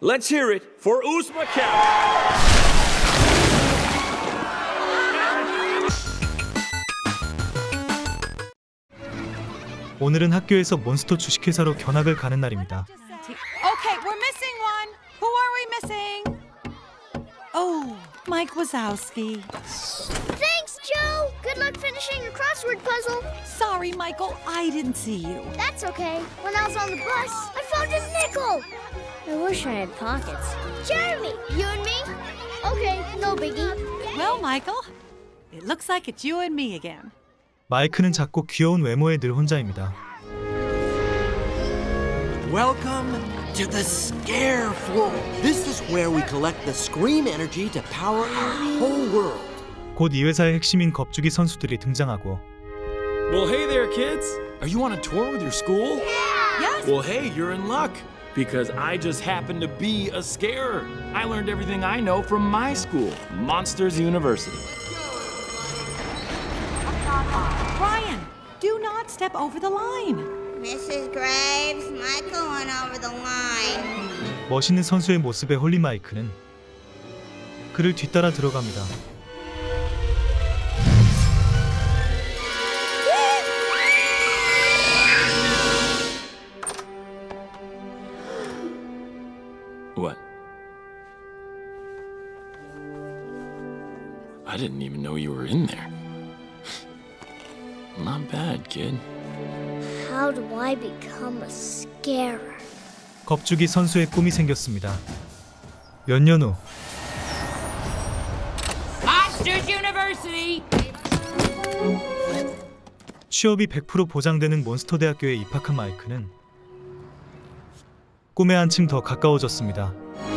Let's hear it for Uzma Kappa. 오늘은 학교에서 몬스터 주식회사로 견학을 가는 날입니다. Okay, we're missing one. Who are we missing? Oh, Mike Wazowski. Thanks, Joe. Good luck finishing your crossword puzzle. Sorry, Michael, I didn't see you. That's okay. When I was on the bus, I found a nickel. I wish I had pockets. Jeremy, you and me? Okay, no biggie. Well, Michael, it looks like it's you and me again. 마이크는 작고 귀여운 외모에 늘 혼자입니다. Welcome to the Scare Floor. This is where we collect the scream energy to power our whole world. 곧 이 회사의 핵심인 겁주기 선수들이 등장하고 Well, hey there, kids. Are you on a tour with your school? Yes. Well, hey, you're in luck. Because I just happen to be a scarer. I learned everything I know from my school, Monsters University. Brian, do not step over the line. Mrs. Graves, Michael went over the line. 멋있는 선수의 모습에 홀린 마이크는 그를 뒤따라 들어갑니다. What? I didn't even know you were in there. Not bad, kid. How do I become a scarer? 겁주기 선수의 꿈이 생겼습니다. 몇 년 후 Monsters University. 취업이 100% 보장되는 몬스터 대학교에 입학한 마이크는 꿈에 한층 더 가까워졌습니다.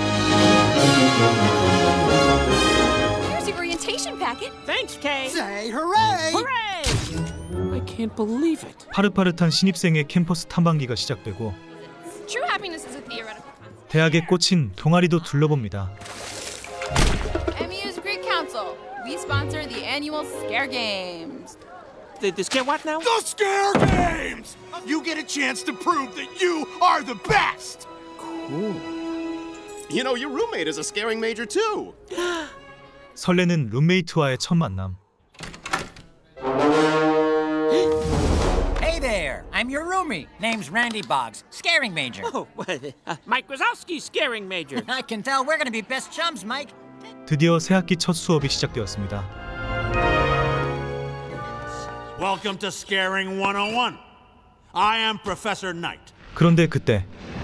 Here's your orientation packet. Thanks, Kay. Say hooray! Hooray! I can't believe it. 파릇파릇한 신입생의 캠퍼스 탐방기가 시작되고 True happiness is a theoretical concept. 대학에 꽂힌 동아리도 둘러봅니다. MU's Greek Council. We sponsor the annual Scare Games. The Scare what now? The Scare Games! You get a chance to prove that you are the best! Cool. You know, your roommate is a scaring major too. 설레는 룸메이트와의 첫 만남. Hey there, I'm your roomie. Name's Randy Boggs, scaring major. Oh, Mike Wazowski, scaring major. I can tell we're gonna be best chums, Mike. 드디어 새학기 첫 수업이 시작되었습니다. Welcome to Scaring 101. I am Professor Knight. 그런데 그때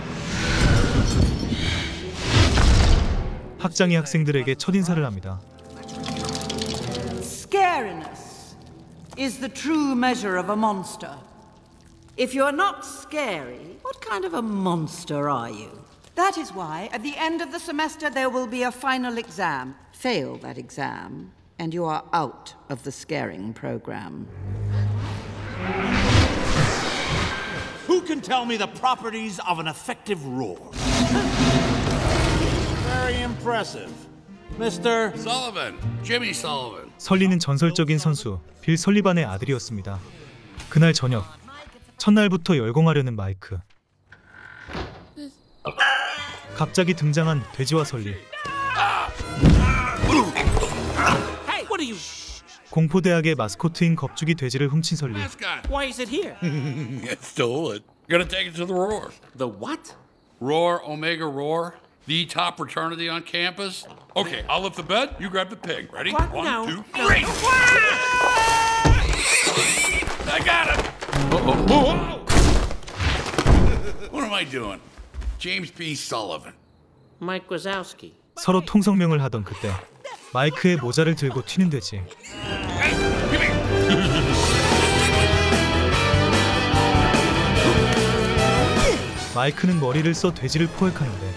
학장이 학생들에게 첫인사를 합니다. Scariness is the true measure of a monster. If you're not scary, what kind of a monster are you? That is why, at the end of the semester, there will be a final exam. Fail that exam, and you are out of the scaring program. Who can tell me the properties of an effective roar? Very impressive. Mr. Sullivan, Jimmy Sullivan. 설리는 전설적인 선수 빌 설리반의 아들이었습니다. 그날 저녁, 첫날부터 열공하려는 마이크. 갑자기 등장한 돼지와 설리. Hey, what are you? 공포대학의 마스코트인 겁주기 돼지를 훔친 설리. Why is it here? You stole it. Gonna take it to the Roar. The what? Roar, Omega Roar, the top fraternity on campus. Okay, I'll lift the bed, you grab the pig. Ready? What? One, No. two, No. three. I got it. What am I doing? James B. Sullivan. Mike Wazowski. 서로 통성명을 하던 그때 마이크의 모자를 들고 튀는 돼지. Hey, give me. 마이크는 머리를 써 돼지를 포획하는데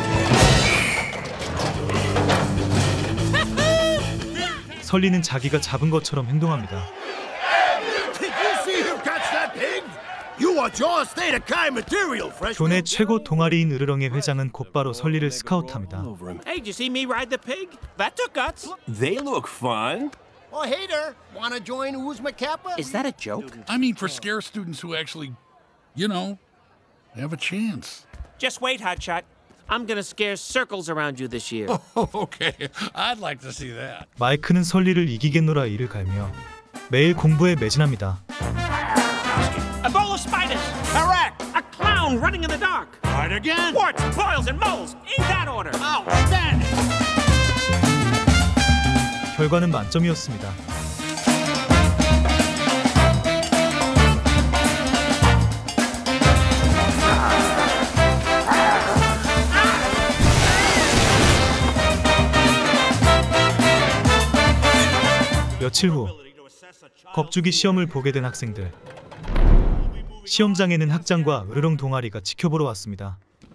설리는 자기가 잡은 것처럼 행동합니다. Did you see him catch that pig? You are just state of kind material, freshman. 교내 최고 동아리인 으르렁의 회장은 곧바로 설리를 스카우트합니다. Hey, did you see me ride the pig? That took guts. They look fun. Oh, hey there. Wanna join Uzma Kappa? Is that a joke? I mean, for scare students who actually, you know, have a chance. Just wait, Hotshot. I'm gonna scare circles around you this year. Okay, I'd like to see that. 마이크는 설리를 이기겠노라 이를 갈며 매일 공부에 매진합니다. A bowl of spiders. Correct. A clown running in the dark. Right again. Warts, boils, and moles. In that order. Outstanding. 결과는 만점이었습니다. 며칠 후 겁주기 시험을 보게 된 학생들. 시험장에는 학장과 으르렁 동아리가 지켜보러 왔습니다.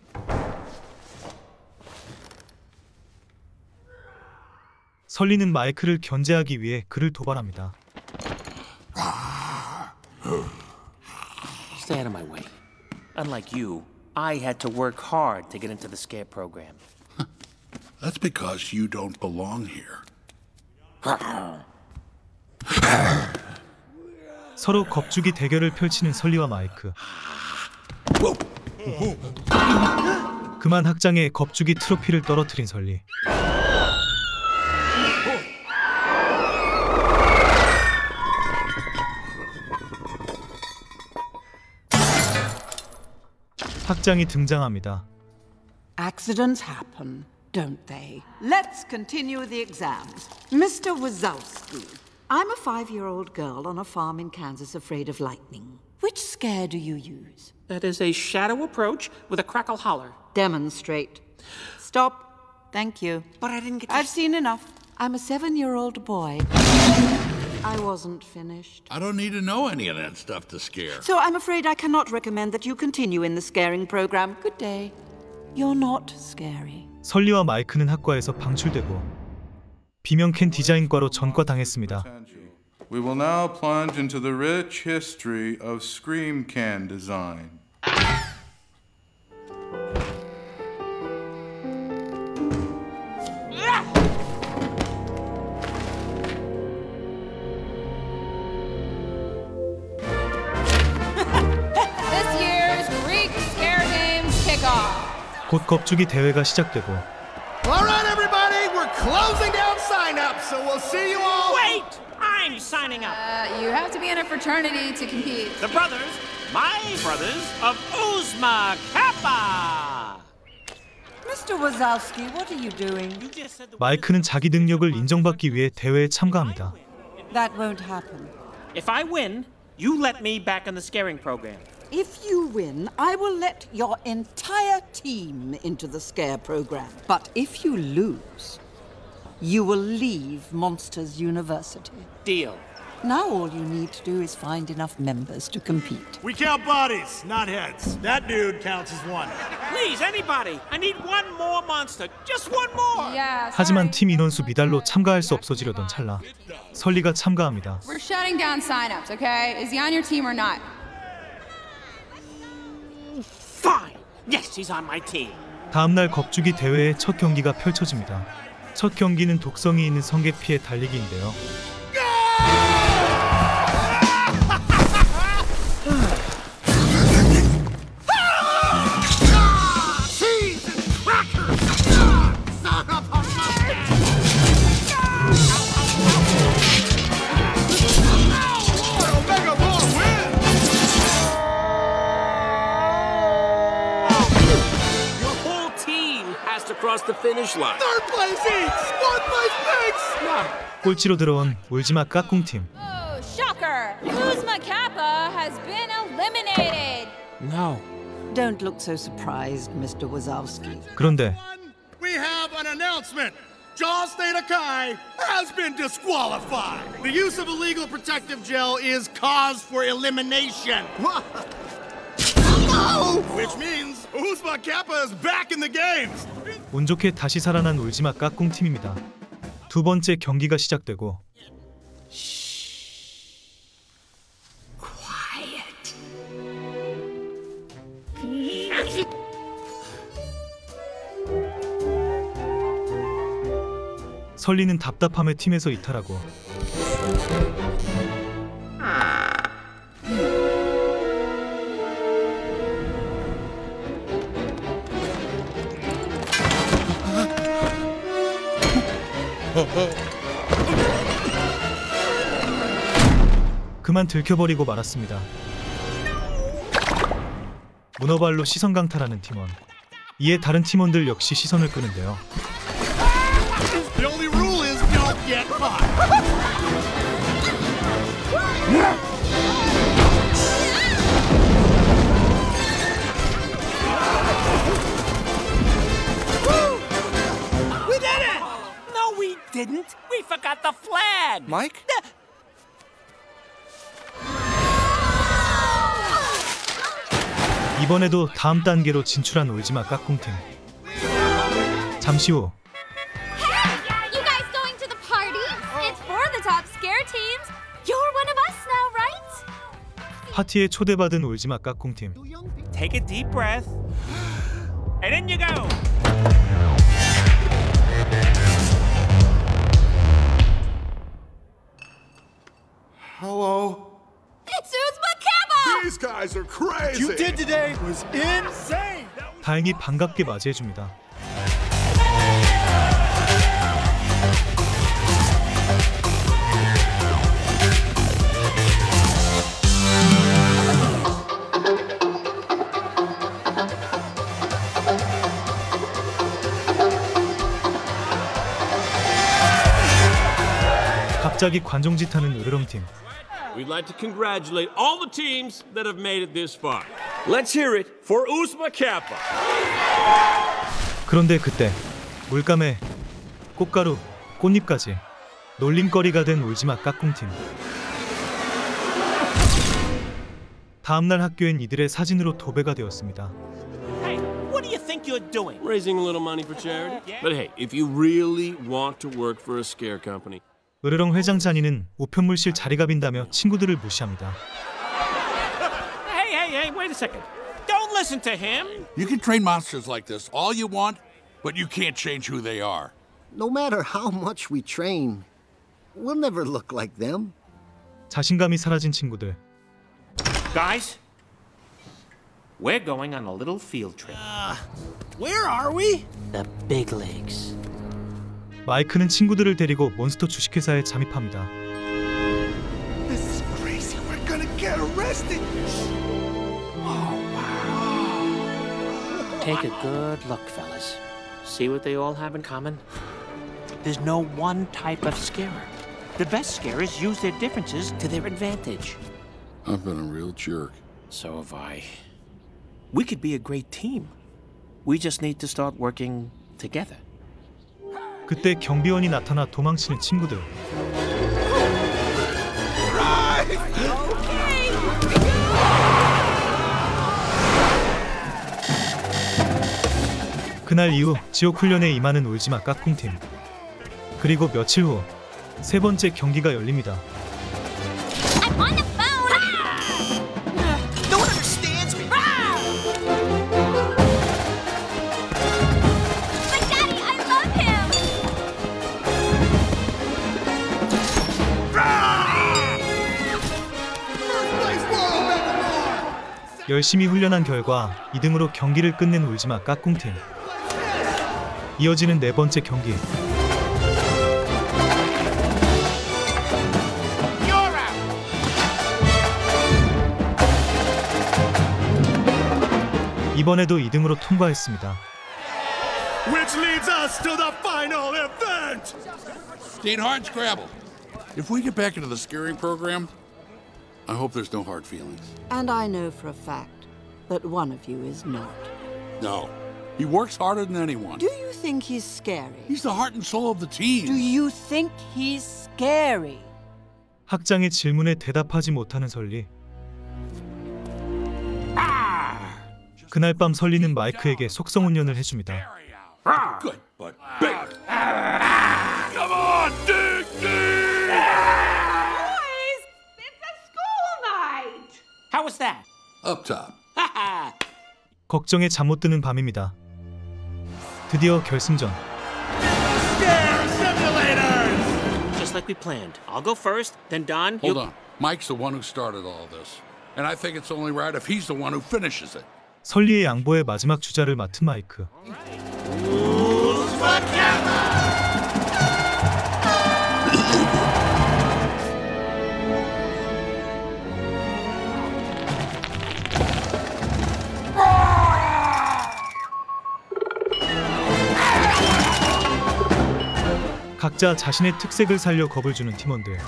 설리는 마이크를 견제하기 위해 그를 도발합니다. Stay out of my way. Unlike you, I had to work hard to get into the scare program. That's because you don't belong here. 서로 겁주기 대결을 펼치는 설리와 마이크. 그만 학장의 겁주기 트로피를 떨어뜨린 설리. 학장이 등장합니다. Accidents happen, don't they? Let's continue the exams. Mr. Wazowski, I'm a 5-year-old girl on a farm in Kansas afraid of lightning. Which scare do you use? That is a shadow approach with a crackle holler. Demonstrate. Stop. Thank you. But I didn't get to... I've seen enough. I'm a 7-year-old boy. I wasn't finished. I don't need to know any of that stuff to scare. So I'm afraid I cannot recommend that you continue in the scaring program. Good day. You're not scary. 설리와 마이크는 학과에서 방출되고 비명캔 디자인과로 전과당했습니다. We will now plunge into the rich history of scream can design. This year's Greek Scare Games kickoff. 곧 겁주기 대회가 시작되고 All right, everybody, we're closing down sign-ups, so we'll see you all. Wait! I'm signing up. You have to be in a fraternity to compete. The brothers, my brothers of Uzma Kappa. Mr. Wazowski, what are you doing? 마이크는 자기 능력을 인정받기 위해 대회에 참가합니다. That won't happen. If I win, you let me back in the scaring program. If you win, I will let your entire team into the scare program. But if you lose, you will leave Monsters University. Deal. Now all you need to do is find enough members to compete. We count bodies, not heads. That dude counts as one. Please, anybody. I need one more monster. Just one more. Yeah. 하지만 팀 인원수 미달로 참가할 수 없어지려던 찰나 설리가 참가합니다. We're shutting down signups, okay? Is he on your team or not? Fine. Yes, he's on my team. 다음날 겁주기 대회의 첫 경기가 펼쳐집니다. 첫 경기는 독성이 있는 성게피의 달리기인데요. Across the finish line. Third place eats, fourth place picks. 꼴찌로 들어온 울지마 까꿍팀. Oh, shocker! Uzma Kappa has been eliminated. No. Don't look so surprised, Mr. Wazowski. 그런데 We have an announcement. Jaw State Akai has been disqualified. The use of illegal protective gel is cause for elimination. Which means Uzma Kappa is back in the games. 운 좋게 다시 살아난 울지마 까꿍팀입니다. 두 번째 경기가 시작되고 설리는 답답함에 팀에서 이탈하고 그만 들켜버리고 말았습니다. 문어발로 시선 강탈하는 팀원. 이에 다른 팀원들 역시 시선을 끄는데요. The only rule is don't get caught. We did it! No, we didn't. We forgot the flag. Mike? 이번에도 다음 단계로 진출한 울지마 까꿍팀. 잠시 후 You guys going to the party? It's for the top scare teams. You're one of us now, right? 파티에 초대받은 울지마 까꿍팀. Take a deep breath. And in you go. Hello? It's Uzma Kebo! These guys are crazy! What you did today was insane! 다행히 반갑게 맞이해줍니다. 갑자기 관종짓하는 으르렁팀. We'd like to congratulate all the teams that have made it this far. Let's hear it for Uzma Kappa. 그런데 그때 물감에 꽃가루, 꽃잎까지 놀림거리가 된 울지마 까꿍팀. 다음날 학교엔 이들의 사진으로 도배가 되었습니다. Hey, what do you think you're doing? Raising a little money for charity. But hey, if you really want to work for a scare company. 으르렁 회장 자니는 우편물실 자리가 빈다며 친구들을 무시합니다. Hey, wait a second. Don't listen to him. You can train monsters like this all you want, but you can't change who they are. No matter how much we train, we'll never look like them. 자신감이 사라진 친구들. Guys, we're going on a little field trip. Where are we? The big leagues. 마이크는 친구들을 데리고 몬스터 주식회사에 잠입합니다. This is crazy. We're gonna get arrested. Take a good look, fellas. See what they all have in common? There's no one type of scarer. The best scarers use their differences to their advantage. I've been a real jerk. So have I. We could be a great team. We just need to start working together. 그때 경비원이 나타나 도망치는 친구들. 그날 이후 지옥 훈련에 임하는 울지마 까꿍팀. 그리고 며칠 후 세 번째 경기가 열립니다. I'm on the phone! No one understands me. But Daddy, I love him! 열심히 훈련한 결과 2등으로 경기를 끝낸 울지마 까꿍팀. 이어지는 네 번째 경기. 이번에도 2등으로 통과했습니다. Which leads us to the final event! Dean Hardscrabble, if we get back into the scaring program, I hope there's no hard feelings. And I know for a fact that one of you is not. No. He works harder than anyone. Do you think he's scary? He's the heart and soul of the team. Do you think he's scary? 학장의 질문에 대답하지 못하는 설리. 그날 밤 설리는 마이크에게 속성훈련을 해줍니다. Good, but big. Come on, dig, dig! Boys, it's a school night! How was that? Up top. 걱정에 잠 못 드는 밤입니다. 드디어 결승전. Just like we planned. I'll go first, then Don. Hold on. Mike's the one who started all this. And I think it's only right if he's the one who finishes it. 설리의 양보의 마지막 주자를 맡은 마이크. 각자 자신의 특색을 살려 겁을 주는 팀원들.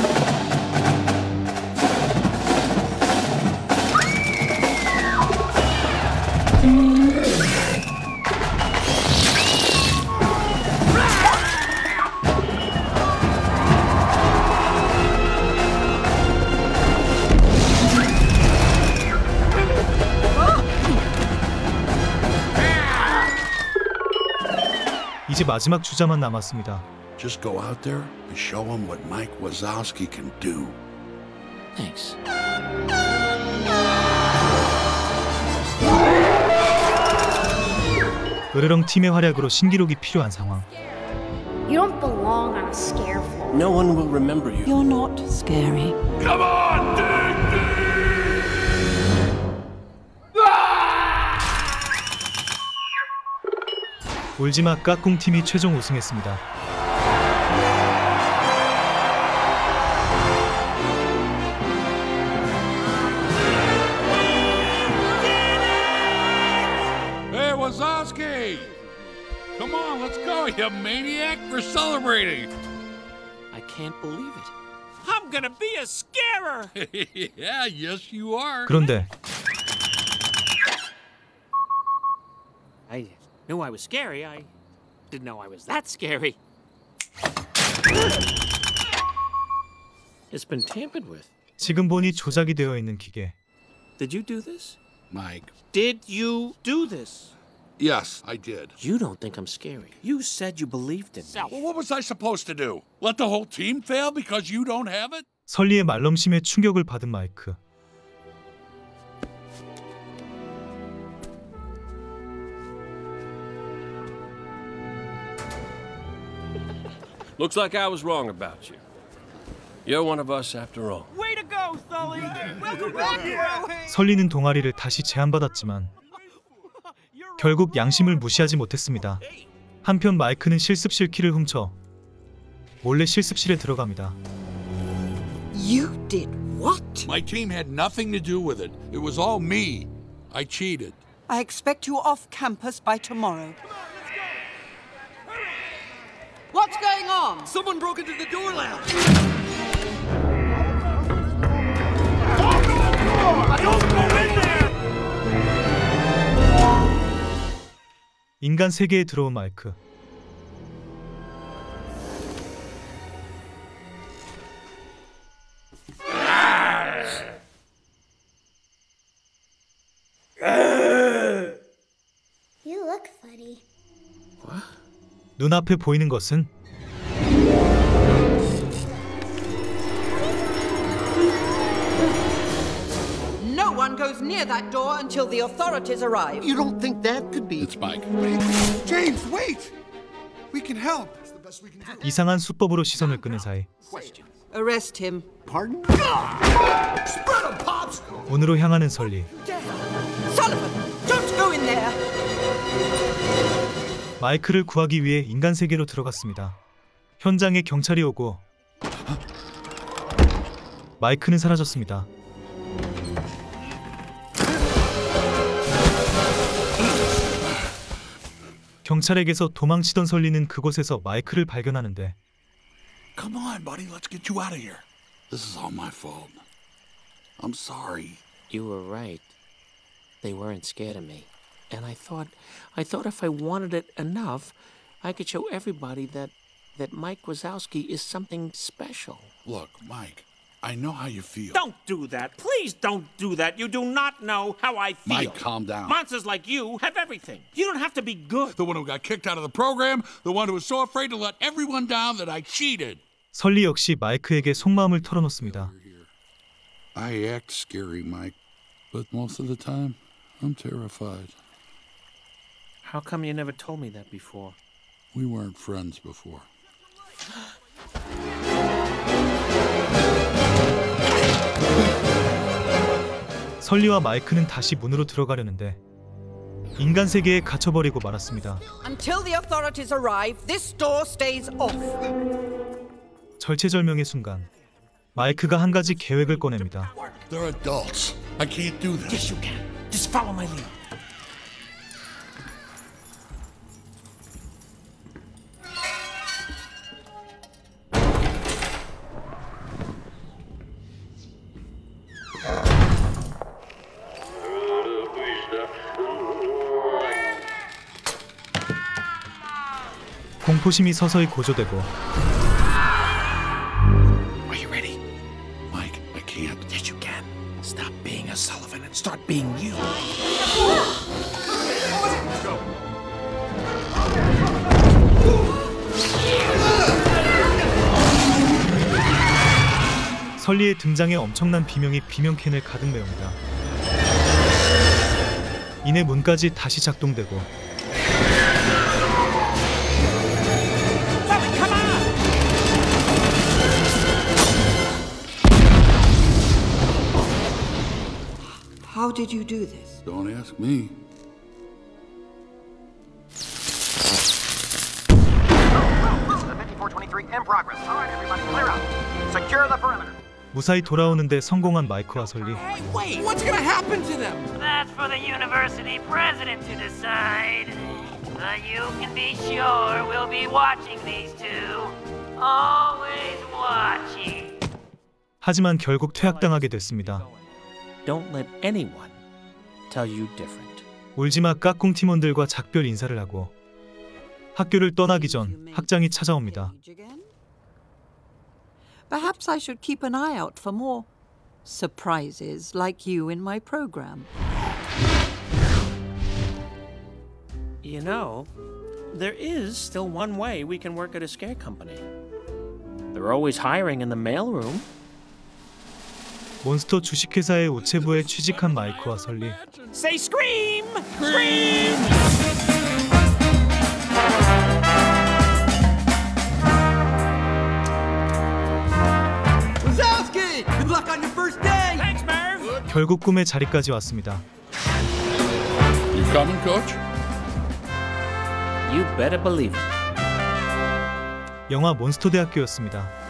이제 마지막 주자만 남았습니다. Just go out there and show them what Mike Wazowski can do. Thanks. 으르렁 팀의 활약으로 신기록이 필요한 상황. You don't belong on a scare floor. No one will remember you. You're not scary. Come on, Digby! 울지마 까꿍 팀이 최종 우승했습니다. Hey, Wazowski! Come on, let's go, you maniac! We're celebrating! I can't believe it. I'm gonna be a scarer! Yeah, yes you are. 그런데 I knew I was scary. I didn't know I was that scary. It's been tampered with. 지금 보니 조작이 되어 있는 기계. Did you do this? Mike. Did you do this? Yes, I did. You don't think I'm scary. You said you believed in me. Well, what was I supposed to do? Let the whole team fail because you don't have it? 설리의 말넘심에 충격을 받은 마이크. Looks like I was wrong about you. You're one of us after all. Way to go, Sully! Welcome back, bro! 설리는 동아리를 다시 제안받았지만 결국 양심을 무시하지 못했습니다. 한편 마이크는 실습실 키를 훔쳐 몰래 실습실에 들어갑니다. You did what? My team had nothing to do with it. It was all me. I cheated. I expect you off campus by tomorrow. What's going on? Someone broke into the door lounge! Don't go in there! 인간 세계에 들어온 마이크. You look funny. 눈앞에 보이는 것은 No one goes near that door until the authorities arrive. You don't think that could be? It's Mike. James, wait! We can help. 이상한 수법으로 시선을 끄는 사이 Arrest him. Pardon? 문으로 향하는 설리. Sullivan, don't go in there. 마이크를 구하기 위해 인간 세계로 들어갔습니다. 현장에 경찰이 오고 마이크는 사라졌습니다. 경찰에게서 도망치던 설리는 그곳에서 마이크를 발견하는데 Come on, buddy. Let's get you out of here. This is all my fault. I'm sorry. You were right. They weren't scared of me. And I thought if I wanted it enough, I could show everybody that Mike Wazowski is something special. Look, Mike, I know how you feel. Don't do that. Please don't do that. You do not know how I feel. Mike, calm down. Monsters like you have everything. You don't have to be good. The one who got kicked out of the program, the one who was so afraid to let everyone down that I cheated. 설리 역시 마이크에게 속마음을 털어놓습니다. I act scary, Mike, but most of the time, I'm terrified. How come you never told me that before? We weren't friends before. 설리와 마이크는 다시 문으로 들어가려는데 인간 세계에 갇혀버리고 말았습니다. Until the authorities arrive, this door stays off. 절체절명의 순간 마이크가 한 가지 계획을 꺼냅니다. They're adults. I can't do this. Yes, you can. Just follow my lead. 공포심이 서서히 고조되고 Are you ready? Mike, I can't. Yes, you can. Stop being a Sullivan and start being you. 설리의 등장에 엄청난 비명이 비명캔을 가득 메웁니다. 이내 문까지 다시 작동되고 How did you do this? Don't ask me. 무사히 돌아오는데 성공한 마이크와 설리. Wait, what's gonna happen to them? That's for the university president to decide. But you can be sure we'll be watching these two. Always watching. 하지만 결국 퇴학당하게 됐습니다. Don't let anyone tell you different. 울지마 까꿍 팀원들과 작별 인사를 하고 학교를 떠나기 전 학장이 찾아옵니다. Perhaps I should keep an eye out for more surprises like you in my program. You know, there is still one way we can work at a scare company. They're always hiring in the mailroom. 몬스터 주식회사의 우체부에 취직한 마이크와 설리. Say scream! Scream! Wazowski! Good luck on your first day! Thanks, Merv! 결국 꿈의 자리까지 왔습니다. You coming, coach? You better believe it. 영화 몬스터 대학교였습니다.